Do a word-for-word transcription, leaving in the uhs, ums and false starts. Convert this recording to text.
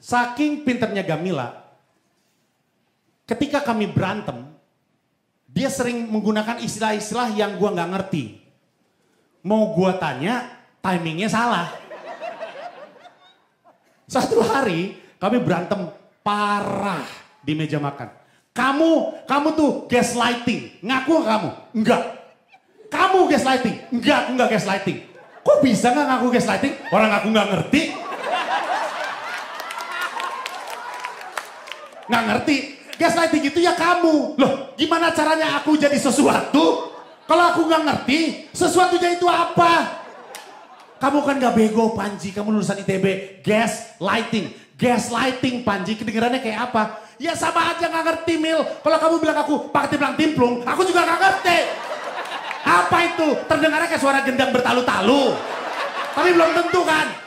Saking pinternya Gamila, ketika kami berantem, dia sering menggunakan istilah-istilah yang gua nggak ngerti. Mau gua tanya, timingnya salah. Satu hari kami berantem parah di meja makan. Kamu, kamu tuh gaslighting. Ngaku gak kamu? Enggak. Kamu gaslighting? Enggak, aku enggak gaslighting. Kok bisa gak ngaku gaslighting? Orang aku gak ngerti. Nggak ngerti, gaslighting itu ya kamu. Loh, gimana caranya aku jadi sesuatu? Kalau aku nggak ngerti, sesuatunya itu apa? Kamu kan nggak bego, Panji. Kamu lulusan I T B, gaslighting. Gaslighting, Panji, kedengarannya kayak apa? Ya sama aja nggak ngerti, Mil. Kalau kamu bilang aku pakai timplang timplung, aku juga nggak ngerti. Apa itu? Terdengarnya kayak suara gendang bertalu-talu. Tapi belum tentu kan?